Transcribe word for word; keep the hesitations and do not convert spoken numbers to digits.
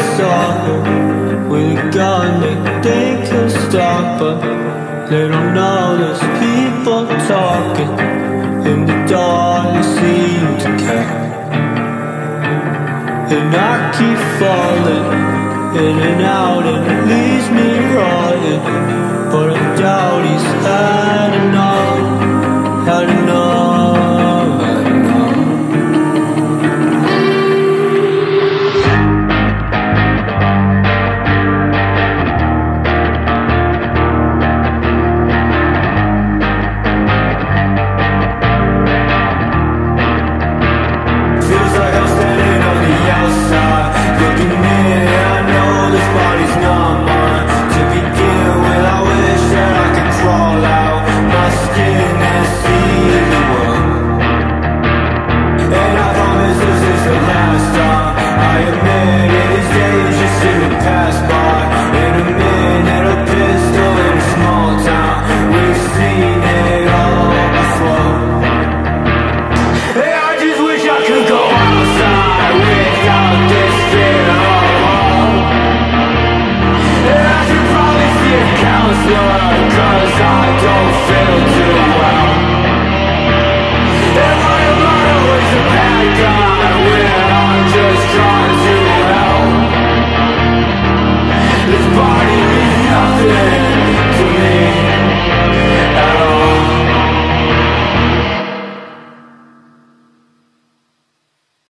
stop with a gun, they think he'll stop, but they don't know there's people talking in the dark, they seem to care. And I keep falling in and out, and it leaves me rotting, but I doubt he's had